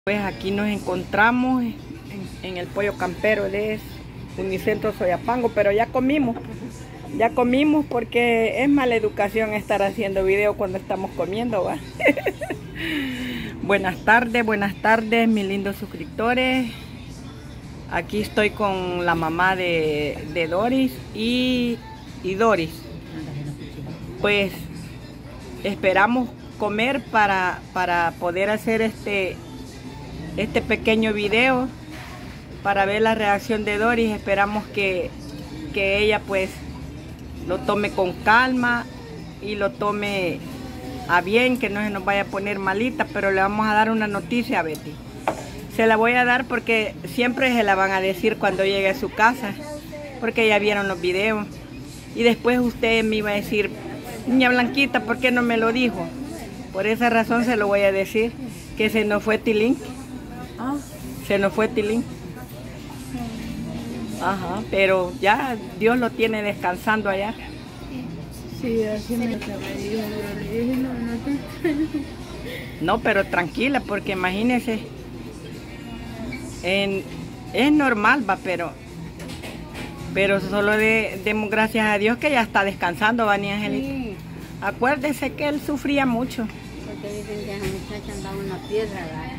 Pues aquí nos encontramos en el Pollo Campero, él es Unicentro Soyapango, pero ya comimos porque es mala educación estar haciendo video cuando estamos comiendo, ¿va? Buenas tardes mis lindos suscriptores. Aquí estoy con la mamá de Doris y Doris. Pues esperamos comer para poder hacer este pequeño video para ver la reacción de Doris. Esperamos que ella pues lo tome con calma y lo tome a bien, que no se nos vaya a poner malita, pero le vamos a dar una noticia a Betty. Se la voy a dar porque siempre se la van a decir cuando llegue a su casa, porque ya vieron los videos. Y después usted me iba a decir, niña Blanquita, ¿por qué no me lo dijo? Por esa razón se lo voy a decir, que se nos fue Tilín. Se nos fue Tilín. Ajá, pero ya Dios lo tiene descansando allá. Sí, así me dijo, pero le dije, no te extraño. No, pero tranquila, porque imagínese, es normal, va, pero solo demos gracias a Dios que ya está descansando, va, ni Angelita. Sí. Acuérdese que él sufría mucho. Porque dicen que esa muchacha andaba en una piedra,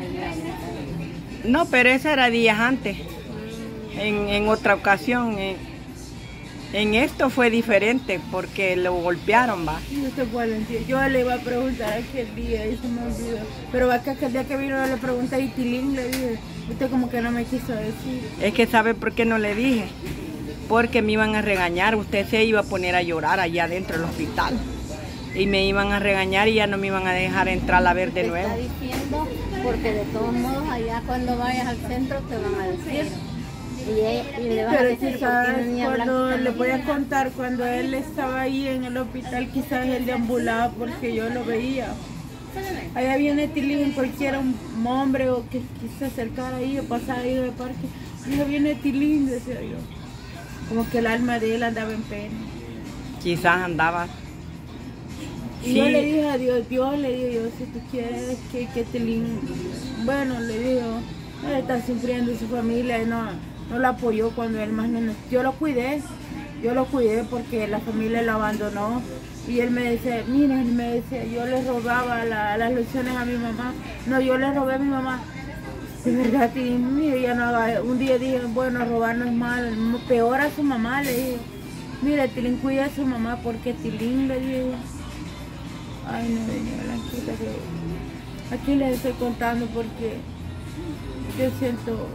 No, pero eso era días antes. En otra ocasión, en esto fue diferente porque lo golpearon, va. No se puede decir. Yo le iba a preguntar aquel día y se me olvidó. Pero va que aquel día que vino le pregunté y Tilín le dije. Usted como que no me quiso decir. Es que ¿sabe por qué no le dije? Porque me iban a regañar. Usted se iba a poner a llorar allá dentro del hospital. Y me iban a regañar y ya no me iban a dejar entrar a ver de nuevo. Está diciendo porque de todos modos allá cuando vayas al centro te van a decir. Y le vas a decir, ¿sabes? Cuando le voy a contar, cuando él estaba ahí en el hospital, quizás él deambulaba porque yo lo veía. Allá viene Tilín, cualquiera un hombre o que se acercara ahí o pasara ahí de parque. Allá viene Tilín, decía yo. Como que el alma de él andaba en pena. Quizás andaba. Y sí. Yo le dije a Dios, le digo yo, si tú quieres que Tilín, bueno, le digo, él está sufriendo su familia y no lo apoyó cuando él más no. Yo lo cuidé porque la familia lo abandonó. Y él me decía, mira, él me decía, yo le robaba las lecciones a mi mamá. No, yo le robé a mi mamá. De verdad, Tilín, mira, ya no haga. Un día dije, bueno, robar no es malo, peor a su mamá, le dije. Mira, Tilín, cuida a su mamá porque Tilín, le dije. Ay, no, doña Blanquita, que aquí les estoy contando porque yo siento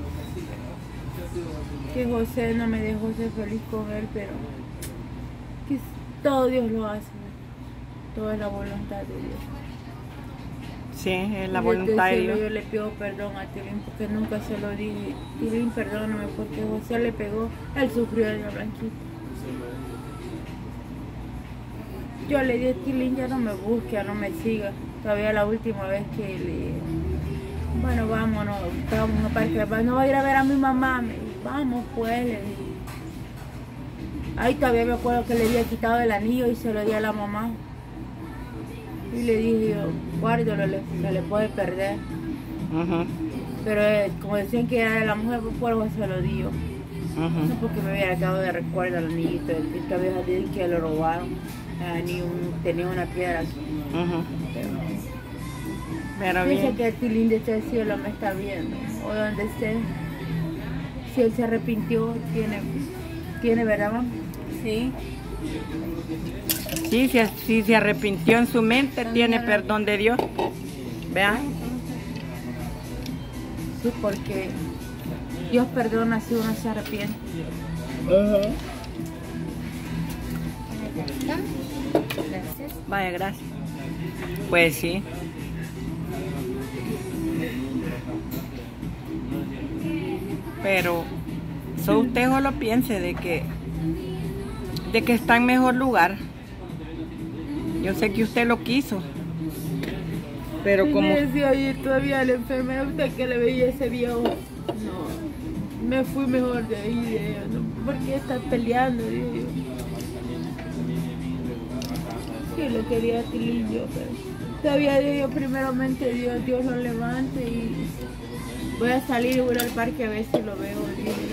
que José no me dejó ser feliz con él, pero que todo Dios lo hace, toda la voluntad de Dios. Sí, es la voluntad de Dios. Yo le pido perdón a Tilín porque nunca se lo dije. Tilín, perdóname porque José le pegó, él sufrió de la Blanquita. Yo le dije, Tilín, ya no me busque, ya no me siga. Todavía la última vez que le dije, bueno, vámonos, estábamos en un parque, no voy a ir a ver a mi mamá. Me dijo, vamos pues, le dije. Ahí todavía me acuerdo que le había quitado el anillo y se lo di a la mamá. Y le dije yo, guárdalo, se le puede perder. Pero como decían que era de la mujer, pues por eso se lo di yo. No porque me hubiera quedado de recuerdo el anillito, esta vez dicen que lo robaron. Tenía una piedra aquí. Pero dice bien que el Tilín de este cielo me está viendo, o donde esté. Si él se arrepintió, tiene ¿verdad, mamá? Sí. Sí, si se arrepintió en su mente, tiene perdón de Dios. Vean. Sí, porque Dios perdona si uno se arrepiente. Gracias. Vaya, gracias. Pues sí. Pero usted solo piense de que está en mejor lugar. Yo sé que usted lo quiso. Pero como me decía ayer todavía la enfermera, usted que le veía ese viejo. No, me fui mejor de ahí, no, ¿por qué estás peleando? Digo yo. Sí, lo quería Tilín yo, pero Todavía Dios, primeramente Dios lo levante y voy a salir y voy al parque a ver si lo veo.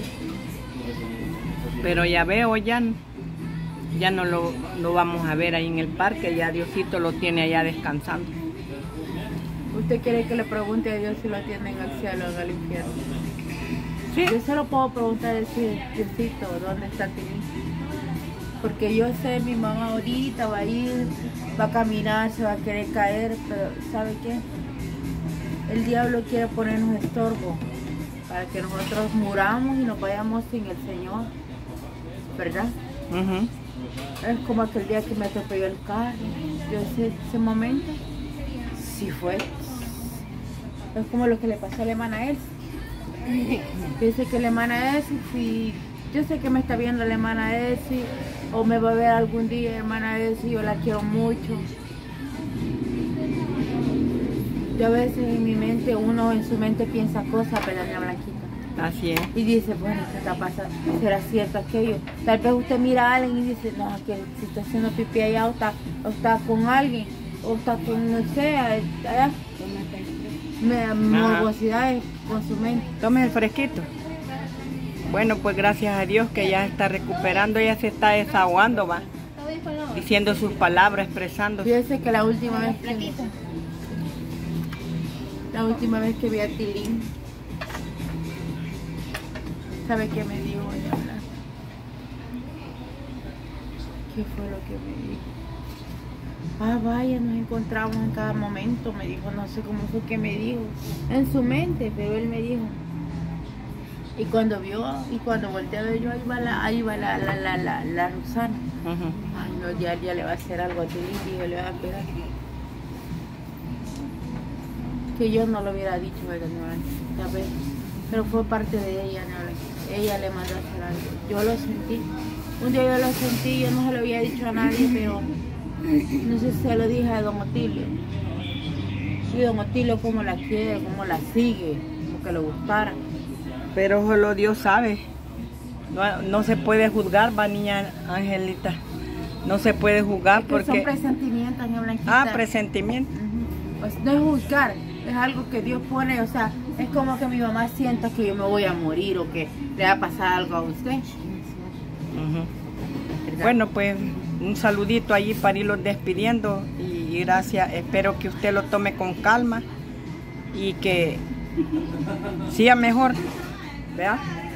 Pero ya veo, ya no lo vamos a ver ahí en el parque, ya Diosito lo tiene allá descansando. ¿Usted quiere que le pregunte a Dios si lo atienden al cielo o al infierno? Sí. Yo solo puedo preguntar a Diosito, ¿dónde está Tilín? Porque yo sé, mi mamá ahorita va a ir, va a caminar, se va a querer caer, pero ¿sabe qué? El diablo quiere ponernos estorbo para que nosotros muramos y nos vayamos sin el Señor, ¿verdad? Es como aquel día que me atropelló el carro. Yo sé ese momento, sí fue. Es como lo que le pasó a la hermana Elsie. Dice que la hermana Elsie, si yo sé que me está viendo la hermana Elsie, o me va a ver algún día, hermana Elsie, yo la quiero mucho. Yo a veces en mi mente, uno en su mente piensa cosas, pero la Blanquita. Así es. Y dice, bueno, ¿qué está pasando? ¿Será cierto aquello? Tal vez usted mira a alguien y dice, no, que si está haciendo pipí allá o está con alguien, o está con, no sé, allá. Morbosidades con su mente. Tome el fresquito. Bueno, pues gracias a Dios que ya está recuperando, ya se está desahogando, va. Diciendo sus palabras, expresando. Fíjese que la última vez que vi a Tilín, ¿sabe qué me dijo ella? ¿Qué fue lo que me dijo? Ah, vaya, nos encontramos en cada momento, me dijo, no sé cómo fue que me dijo, en su mente, pero él me dijo. Y cuando vio, y cuando volteé a ver yo, ahí va la Rosana. Ay, no, ya le va a hacer algo a Tilín, dijo, le va a pegar. Que yo no lo hubiera dicho, ¿verdad? ¿Sabes? Pero fue parte de ella, ¿no? Ella le mandó a hacer algo. Yo lo sentí. Un día yo lo sentí, yo no se lo había dicho a nadie, pero no sé si se lo dije a don Otilio. Y don Otilio cómo la quiere, cómo la sigue, como que le gustara. Pero solo Dios sabe. No se puede juzgar, va, niña Angelita. No se puede juzgar porque... son presentimientos, doña Blanquita. Ah, presentimientos. Pues no es juzgar, es algo que Dios pone, o sea, es como que mi mamá sienta que yo me voy a morir o que le va a pasar algo a usted. Bueno, pues un saludito allí para irlos despidiendo y gracias, espero que usted lo tome con calma y que siga mejor, ¿verdad?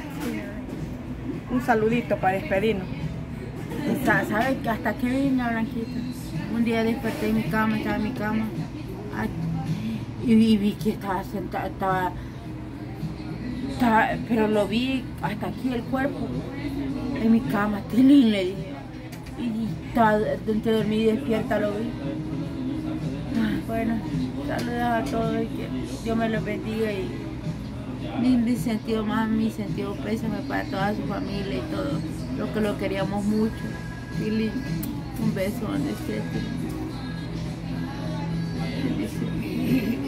Un saludito para despedirnos. ¿Sabes que hasta que vine, Blanquita? Un día desperté en mi cama, estaba en mi cama y vi que estaba sentada, pero lo vi hasta aquí el cuerpo en mi cama, Tilín, le dije. Y estaba entre dormir y despierta, lo vi. Bueno, saludos a todos y que Dios me los bendiga y mi sentido pésame para toda su familia y todo lo que lo queríamos mucho. Tilín, un beso donde esté. Bendiciones.